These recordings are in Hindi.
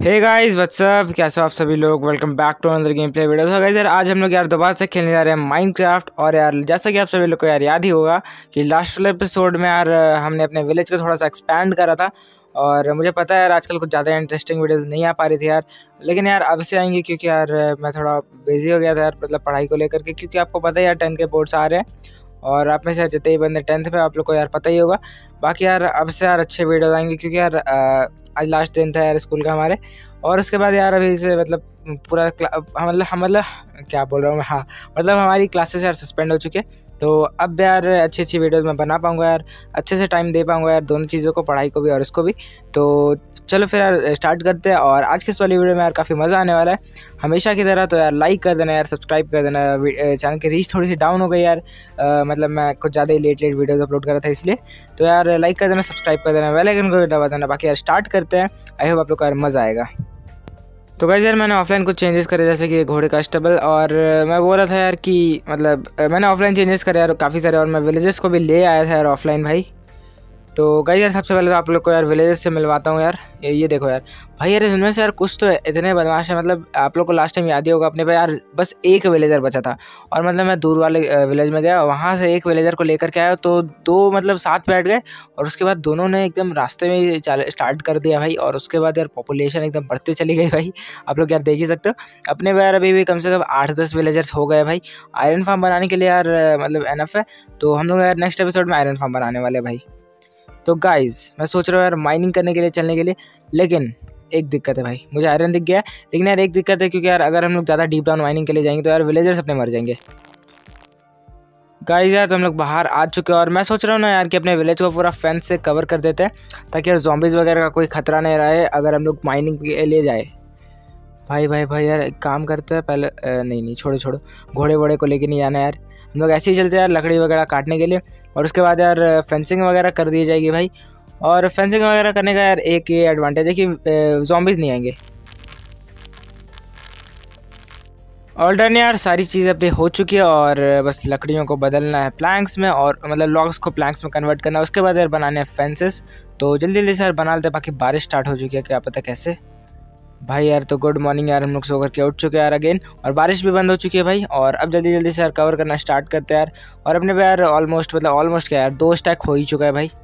हे गाइस व्हाट्सअप, कैसे हो आप सभी लोग। Welcome back to another game play video. तो गाइस यार आज हम लोग यार दोबारा से खेलने जा रहे हैं माइनक्राफ्ट। और यार जैसा कि आप सभी लोग को यार याद ही होगा कि लास्ट वाले एपिसोड में यार हमने अपने विलेज को थोड़ा सा एक्सपैंड करा था। और मुझे पता है यार आजकल कुछ ज़्यादा इंटरेस्टिंग वीडियोस नहीं आ पा रही थी यार, लेकिन यार अब से आएंगी क्योंकि यार मैं थोड़ा बिजी हो गया था यार, मतलब पढ़ाई को लेकर के। क्योंकि आपको पता है यार 10 के बोर्ड्स आ रहे हैं और आप में से जितने ही बंदे 10th पे आप लोग को यार पता ही होगा। बाकी यार अब से यार अच्छे वीडियोस आएंगे क्योंकि यार आज लास्ट दिन था यार स्कूल का हमारे। और उसके बाद यार अभी से मतलब पूरा मतलब क्या बोल रहा हूँ मैं, हाँ मतलब हमारी क्लासेस यार सस्पेंड हो चुके हैं। तो अब यार अच्छी अच्छी वीडियोस मैं बना पाऊँगा यार, अच्छे से टाइम दे पाऊँगा यार दोनों चीज़ों को, पढ़ाई को भी और इसको भी। तो चलो फिर यार स्टार्ट करते हैं। और आज की इस वाली वीडियो में यार काफ़ी मज़ा आने वाला है हमेशा की तरह। तो यार लाइक कर देना यार, सब्सक्राइब कर देना। चैनल की रीच थोड़ी सी डाउन हो गई यार, मतलब मैं कुछ ज़्यादा ही लेट वीडियोस अपलोड कर रहा था इसलिए। तो यार लाइक कर देना, सब्सक्राइब कर देना, बेल आइकन को भी दबा देना। बाकी यार स्टार्ट करते हैं, आई होप आप लोग को यार मज़ा आएगा। तो गाइस यार मैंने ऑफलाइन कुछ चेंजेस करे, जैसे कि घोड़े का स्टेबल। और मैं बोल रहा था यार कि मतलब मैंने ऑफलाइन चेंजेस करे यार काफ़ी सारे, और मैं विलेजेस को भी ले आया था यार ऑफलाइन भाई। तो गाइस यार सबसे पहले तो आप लोग को यार विलेजेस से मिलवाता हूँ यार। ये देखो यार भाई, यार इनमें से यार कुछ तो इतने बदमाश है, मतलब आप लोग को लास्ट टाइम याद ही होगा अपने पे यार बस एक विलेजर बचा था। और मतलब मैं दूर वाले विलेज में गया, वहाँ से एक विलेजर को लेकर के आया तो दो मतलब साथ बैठ गए। और उसके बाद दोनों ने एकदम रास्ते में ही स्टार्ट कर दिया भाई। और उसके बाद यार पॉपुलेशन एकदम बढ़ती चली गई भाई। आप लोग यार देख ही सकते हो अपने पे यार अभी भी कम से कम 8-10 विलेजर्स हो गए भाई। आयरन फार्म बनाने के लिए यार मतलब एनफ है। तो हम लोग यार नेक्स्ट एपिसोड में आयरन फार्म बनाने वाले भाई। तो गाइज मैं सोच रहा हूँ यार माइनिंग करने के लिए चलने के लिए, लेकिन एक दिक्कत है भाई, मुझे आयरन दिख गया है लेकिन यार एक दिक्कत है क्योंकि यार अगर हम लोग ज़्यादा डीप डाउन माइनिंग के लिए जाएंगे तो यार विलेजर्स अपने मर जाएंगे। गाइज यार तो हम लोग बाहर आ चुके हैं और मैं सोच रहा हूँ ना यार कि अपने विलेज को पूरा फेंस से कवर कर देते हैं ताकि यार ज़ॉम्बीज़ वगैरह का कोई खतरा नहीं रहे अगर हम लोग माइनिंग के लिए जाए। भाई यार एक काम करते हैं पहले, नहीं छोड़ो घोड़े वोड़े को लेके नहीं जाना यार, हम लोग ऐसे ही चलते हैं यार लकड़ी वगैरह काटने के लिए। और उसके बाद यार फेंसिंग वगैरह कर दी जाएगी भाई। और फेंसिंग वगैरह करने का यार एक ये एडवांटेज है कि ज़ॉम्बीज़ नहीं आएंगे। ऑल डन यार, सारी चीज़ अपनी हो चुकी है और बस लकड़ियों को बदलना है प्लैंक्स में, और मतलब लॉग्स को प्लैंक्स में कन्वर्ट करना है। उसके बाद यार बनाने हैं फेंसेस। तो जल्दी जल्दी से यार बना लेते हैं, बाकी बारिश स्टार्ट हो चुकी है, क्या पता कैसे। भाई यार तो गुड मॉर्निंग यार, हम लोग सो करके उठ चुके हैं यार अगेन, और बारिश भी बंद हो चुकी है भाई। और अब जल्दी जल्दी से यार कवर करना स्टार्ट करते हैं यार। और अपने पे यार ऑलमोस्ट क्या यार 2 स्टैक हो ही चुका है भाई।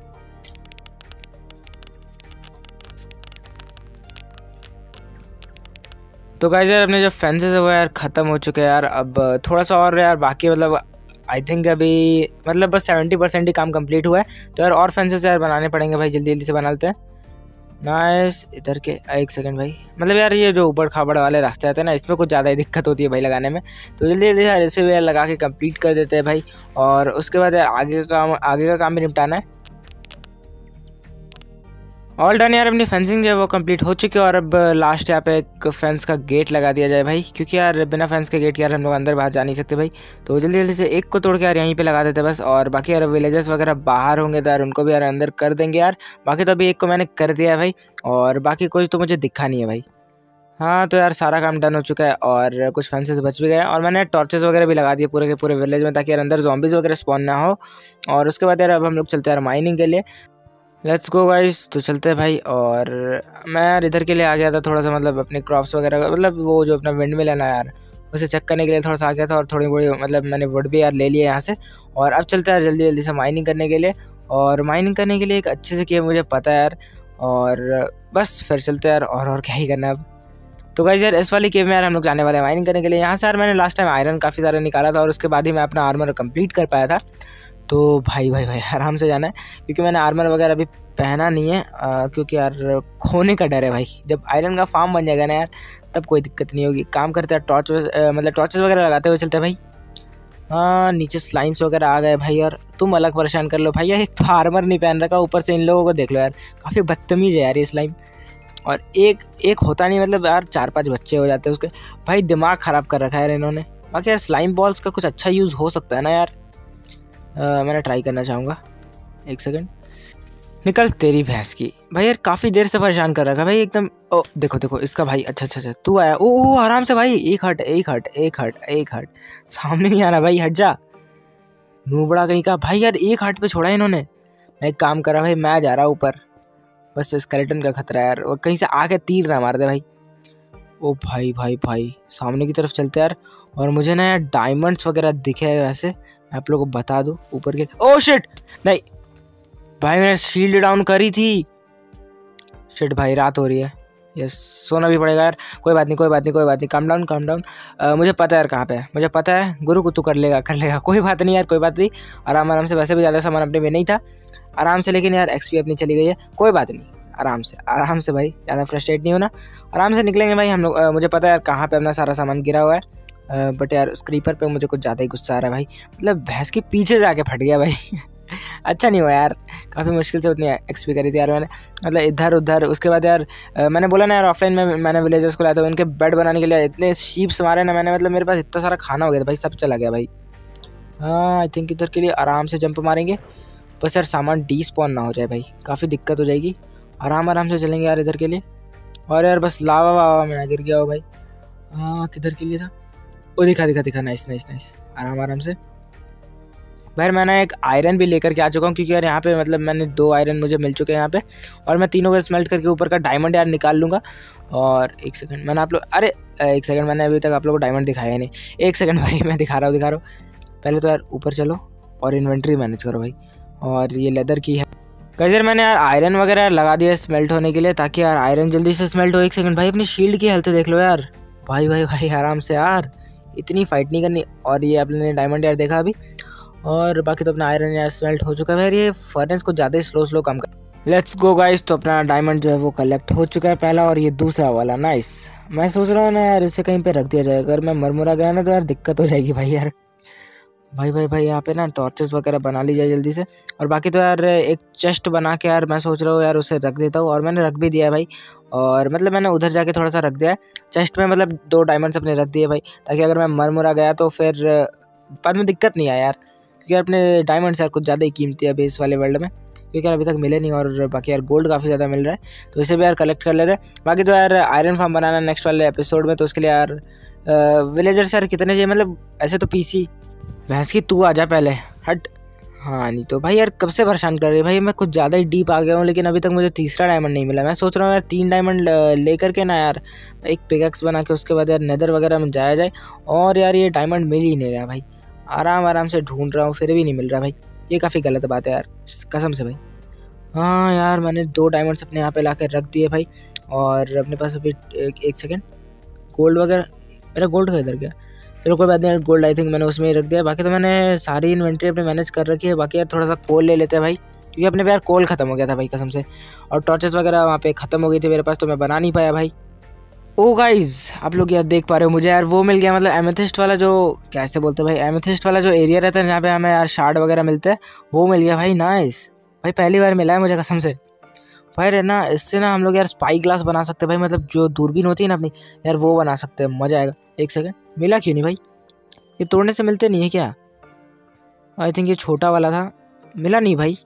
तो गाइस यार अपने जो फेंसेस है वो यार ख़त्म हो चुके हैं यार। अब थोड़ा सा और यार बाकी, मतलब आई थिंक अभी मतलब बस 70% ही काम कंप्लीट हुआ है। तो यार और फेंसेस यार बनाने पड़ेंगे भाई, जल्दी जल्दी से बना लेते हैं। नाइस, इधर के एक सेकंड भाई, मतलब यार ये जो ऊबड़ खाबड़ वाले रास्ते आते हैं ना, इसमें कुछ ज़्यादा ही दिक्कत होती है भाई लगाने में। तो जल्दी जल्दी यार इसे भी यार लगा के कंप्लीट कर देते हैं भाई। और उसके बाद यार आगे का काम भी निपटाना है। ऑल डन यार, अपनी फेंसिंग जो है वो कंप्लीट हो चुकी है। और अब लास्ट यहाँ पे एक फेंस का गेट लगा दिया जाए भाई, क्योंकि यार बिना फेंस के गेट के यार हम लोग अंदर बाहर जा नहीं सकते भाई। तो जल्दी जल्दी से एक को तोड़ के यार यहीं पे लगा देते बस। और बाकी यार विलेजर्स वगैरह बाहर होंगे तो यार उनको भी यार अंदर कर देंगे यार। बाकी तो अभी एक को मैंने कर दिया है भाई, और बाकी कोई तो मुझे दिखा नहीं है भाई। हाँ तो यार सारा काम डन हो चुका है और कुछ फेंसेस बच भी गए। और मैंने टॉर्चेस वगैरह भी लगा दिए पूरे के पूरे विलेज में, ताकि यार अंदर ज़ॉम्बीज़ वगैरह स्पॉन ना हो। और उसके बाद यार अब हम लोग चलते हैं यार माइनिंग के लिए। लेट्स गो गाइस, तो चलते हैं भाई। और मैं यार इधर के लिए आ गया था थोड़ा सा, मतलब अपने क्रॉप्स वगैरह मतलब वो जो अपना विंड मिल है ना यार, उसे चेक करने के लिए थोड़ा सा आ गया था। और थोड़ी बड़ी मतलब मैंने वुड भी यार ले लिया यहाँ से। और अब चलते हैं यार जल्दी जल्दी से माइनिंग करने के लिए। और माइनिंग करने के लिए एक अच्छे से किया मुझे पता है यार, और बस फिर चलते हैं यार, और क्या ही करना है अब। तो गाइस यार इस वाली केव में यार हम लोग जाने वाले हैं माइनिंग करने के लिए। यहाँ से यार मैंने लास्ट टाइम आयरन काफ़ी सारा निकाला था और उसके बाद ही मैं अपना आर्मर कंप्लीट कर पाया था। तो भाई आराम से जाना है, क्योंकि मैंने आर्मर वगैरह अभी पहना नहीं है, क्योंकि यार खोने का डर है भाई। जब आयरन का फार्म बन जाएगा ना यार तब कोई दिक्कत नहीं होगी। काम करते हैं टॉर्चेस वगैरह लगाते हुए चलते हैं भाई। हाँ नीचे स्लाइम्स वगैरह आ गए भाई, और तुम अलग परेशान कर लो भाई। यार एक तो आर्मर नहीं पहन रखा, ऊपर से इन लोगों को देख लो यार, काफ़ी बदतमीज़ है यार ये स्लाइम। और एक होता नहीं, मतलब यार 4-5 बच्चे हो जाते हैं उसके। भाई दिमाग ख़राब कर रखा है यार इन्होंने। बाकी यार स्लाइम बॉल्स का कुछ अच्छा यूज़ हो सकता है ना यार, मैंने ट्राई करना चाहूँगा। एक सेकंड, निकल तेरी भैंस की। भाई यार काफ़ी देर से परेशान कर रखा है भाई एकदम। ओ देखो इसका भाई, अच्छा तू आया। ओ आराम से भाई, एक हट सामने नहीं आना भाई, हट जा नूबड़ा कहीं का। भाई यार एक हट पे छोड़ा है इन्होंने। मैं एक काम कर रहा भाई, मैं जा रहा ऊपर, बस स्केलेटन का खतरा है यार, वो कहीं से आके तीर ना मार दे भाई। ओ भाई भाई भाई, सामने की तरफ चलते यार। और मुझे ना यार डायमंड्स वगैरह दिखे हैं, वैसे मैं आप लोगों को बता दूँ ऊपर के। ओ शिट, नहीं भाई मैंने शील्ड डाउन करी थी। शिट भाई, रात हो रही है, यस सोना भी पड़ेगा यार। कोई बात नहीं कोई बात नहीं कोई बात नहीं, काम डाउन काम डाउन। मुझे पता है यार कहाँ पे है, मुझे पता है गुरु को तू कर लेगा कोई बात नहीं यार, कोई बात नहीं। आराम आराम से, वैसे भी ज़्यादा सामान अपने में नहीं था, आराम से। लेकिन यार एक्सपी अपनी चली गई है, कोई बात नहीं, आराम से भाई, ज़्यादा फ्रस्ट्रेट नहीं होना, आराम से निकलेंगे भाई हम लोग। मुझे पता है यार कहाँ पे अपना सारा सामान गिरा हुआ है। बट यार उस क्रीपर पे मुझे कुछ ज़्यादा ही गुस्सा आ रहा है भाई, मतलब भैंस के पीछे जाके फट गया भाई अच्छा नहीं हुआ यार, काफ़ी मुश्किल से उतनी एक्सपी करी थी यार मैंने, मतलब इधर उधर। उसके बाद यार मैंने बोला ना यार ऑफलाइन में मैंने विलेजर्स को लाया था, उनके बेड बनाने के लिए इतने शीप्स मारे ना मैंने, मतलब मेरे पास इतना सारा खाना हो गया था भाई, सब चला गया भाई। हाँ आई थिंक इधर के लिए आराम से जंप मारेंगे, बस यार सामान डिस्पॉन ना हो जाए भाई, काफ़ी दिक्कत हो जाएगी। आराम से चलेंगे यार इधर के लिए। और यार बस लावा वावा में गिर गया हो भाई। हाँ किधर के लिए था, वो दिखा, नाइस। आराम से भाई। मैंने एक आयरन भी लेकर के आ चुका हूँ, क्योंकि यार यहाँ पे मतलब मैंने 2 आयरन मुझे मिल चुके हैं यहाँ पे, और मैं तीनों को स्मेल्ट करके ऊपर का डायमंड यार निकाल लूँगा। और एक सेकंड, मैंने आप लोग एक सेकंड, मैंने अभी तक आप लोगों को डायमंड दिखाया नहीं। एक सेकंड भाई, मैं दिखा रहा हूँ। पहले तो यार ऊपर चलो और इन्वेंट्री मैनेज करो भाई। और ये लेदर की है गाइस यार, मैंने यार आयरन वगैरह लगा दिया स्मेल्ट होने के लिए, ताकि यार आयरन जल्दी से स्मेल्ट हो। एक सेकंड भाई, अपनी शील्ड की हेल्थ देख लो यार, भाई आराम से यार, इतनी फाइट नहीं करनी। और ये अपने डायमंड यार देखा अभी, और बाकी तो अपना आयरन यार स्मेल्ट हो चुका है यार। ये फर्नेस को ज़्यादा ही स्लो काम कर। लेट्स गो गाइस, तो अपना डायमंड जो है वो कलेक्ट हो चुका है पहला, और ये दूसरा वाला नाइस। मैं सोच रहा हूँ ना यार इसे कहीं पे रख दिया जाए, अगर मैं मरमुरा गया ना तो यार दिक्कत हो जाएगी भाई यार। भाई यहाँ पे ना टॉर्चेस वगैरह बना ली जाए जल्दी से। और बाकी तो यार एक चेस्ट बना के यार मैं सोच रहा हूँ यार उसे रख देता हूँ, और मैंने रख भी दिया है भाई। और मतलब मैंने उधर जाके थोड़ा सा रख दिया है चेस्ट में, मतलब 2 डायमंड्स अपने रख दिए भाई, ताकि अगर मैं मरमुरा गया तो फिर बाद में दिक्कत नहीं आया यार। क्योंकि अपने डायमंड्स यार कुछ ज़्यादा ही कीमती है अभी इस वाले वर्ल्ड में, क्योंकि यार अभी तक मिले नहीं। और बाकी यार गोल्ड काफ़ी ज़्यादा मिल रहा है, तो इसे भी यार कलेक्ट कर लेते हैं। बाकी तो यार आयरन फार्म बनाना नेक्स्ट वाले एपिसोड में, तो उसके लिए यार विलेजर्स यार कितने चाहिए, मतलब ऐसे तो पीसी भैंस की तू आजा पहले हट। हाँ नहीं तो भाई यार कब से परेशान कर रही है भाई, मैं कुछ ज़्यादा ही डीप आ गया हूँ, लेकिन अभी तक मुझे तीसरा डायमंड नहीं मिला। मैं सोच रहा हूँ यार 3 डायमंड लेकर के ना यार एक पिकैक्स बना के उसके बाद यार नेदर वगैरह में जाया जाए। और यार ये डायमंड मिल ही नहीं रहा भाई, आराम से ढूंढ रहा हूँ फिर भी नहीं मिल रहा भाई, ये काफ़ी गलत बात है यार कसम से भाई। हाँ यार मैंने 2 डायमंड्स अपने यहाँ पे ला कर रख दिए भाई, और अपने पास अभी एक सेकेंड गोल्ड वगैरह, मेरा गोल्ड किधर गया, चलो कोई बात नहीं यार, गोल्ड आई थिंक मैंने उसमें ही रख दिया। बाकी तो मैंने सारी इन्वेंट्री अपने मैनेज कर रखी है। बाकी यार थोड़ा सा कोल ले लेते हैं भाई, क्योंकि अपने पे यार कोल खत्म हो गया था भाई कसम से, और टॉर्चेस वगैरह वहाँ पे ख़त्म हो गई थी मेरे पास, तो मैं बना नहीं पाया भाई। ओ गाइज आप लोग यार देख पा रहे हो, मुझे यार वो मिल गया, मतलब एमेथिस्ट वाला जो कैसे बोलते हैं भाई, एमेथिस्ट वाला जो एरिया रहता है जहाँ पे हमें यार शार्ड वगैरह मिलते हैं, वो मिल गया भाई। नाइस भाई, पहली बार मिला है मुझे कसम से भाई। रे ना इससे ना हम लोग यार स्पाई ग्लास बना सकते हैं भाई, मतलब जो दूरबीन होती है ना अपनी यार, वो बना सकते हैं, मज़ा आएगा। एक सेकंड, मिला क्यों नहीं भाई, ये तोड़ने से मिलते नहीं है क्या? आई थिंक ये छोटा वाला था, मिला नहीं भाई।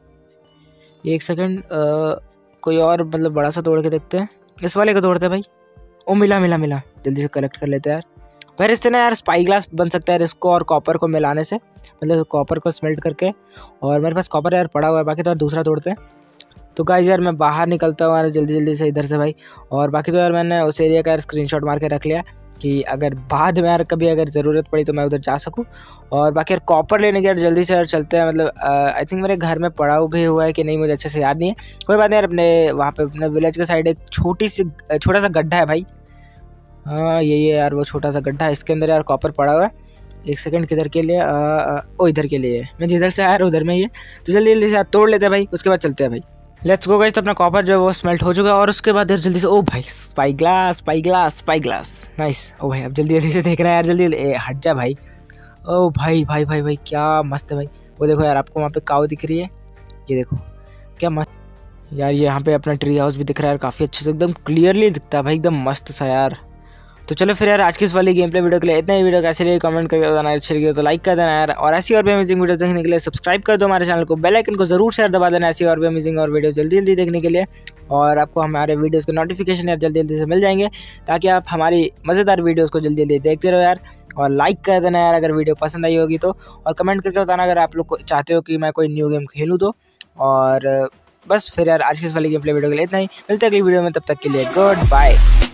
एक सेकंड, कोई और मतलब बड़ा सा तोड़ के देखते हैं, इस वाले को तोड़ते हैं भाई। ओ मिला, जल्दी से कलेक्ट कर लेते हैं यार। फिर इससे ना यार स्पाई ग्लास बन सकता है इसको और कॉपर को मिलाने से, मतलब कॉपर को स्मेल्ट करके। और मेरे पास कॉपर यार पड़ा हुआ है, बाकी तो यार दूसरा तोड़ते हैं। तो गाइस यार मैं बाहर निकलता हूँ यार जल्दी से इधर से भाई। और बाकी तो यार मैंने उस एरिया का यार स्क्रीनशॉट मार के रख लिया, कि अगर बाद में यार कभी अगर ज़रूरत पड़ी तो मैं उधर जा सकूं। और बाकी यार कॉपर लेने के यार जल्दी से यार चलते हैं, मतलब आई थिंक मेरे घर में पड़ा भी हुआ है कि नहीं मुझे अच्छे से याद नहीं है, कोई बात नहीं यार। अपने वहाँ पे अपने विलेज के साइड एक छोटा सा गड्ढा है भाई। हाँ ये यार वो छोटा सा गड्ढा है, इसके अंदर यार कॉपर पड़ा हुआ है। एक सेकंड, किधर के लिए, ओ इधर के लिए, मैं जिधर से आया उधर में ही है, तो जल्दी से यार तोड़ लेते हैं भाई, उसके बाद चलते हैं भाई। लेट्स गो गाइस, तो अपना कॉपर जो है वो स्मेल्ट हो चुका है, और उसके बाद यार जल्दी से, ओ भाई स्पाई ग्लास नाइस। ओ भाई अब जल्दी से देख रहा है यार, जल्दी हट जा भाई। ओ भाई क्या मस्त है भाई, वो देखो यार आपको वहाँ पे काऊ दिख रही है, ये देखो क्या मस्त यार। ये यहाँ पे अपना ट्री हाउस भी दिख रहा है यार, काफ़ी अच्छे से एकदम क्लियरली दिखता है भाई, एकदम मस्त सा यार। तो चलो फिर यार आज की इस वाली गेम प्ले वीडियो के लिए इतना ही। वीडियो कैसे रही कमेंट करके बताना, अच्छी लगी तो लाइक कर देना यार, और ऐसी और भी अमेजिंग वीडियो देखने के लिए सब्सक्राइब कर दो हमारे चैनल को, बेल आइकन को जरूर शेयर दबा देना ऐसी और भी अमेजिंग और वीडियो जल्दी देखने के लिए। और आपको हमारे वीडियोज़ के नोटिफिकेशन यार जल्दी से मिल जाएंगे, ताकि आप हमारी मज़ेदार वीडियोज़ को जल्दी देखते रहो यार। और लाइक कर देना यार अगर वीडियो पसंद आई होगी तो, और कमेंट करके बताना अगर आप लोग चाहते हो कि मैं कोई न्यू गेम खेलूँ तो। और बस फिर यार आज के इस वाली गेम प्ले वीडियो के लिए इतना ही, मिलते हैं अगली वीडियो में, तब तक के लिए गुड बाय।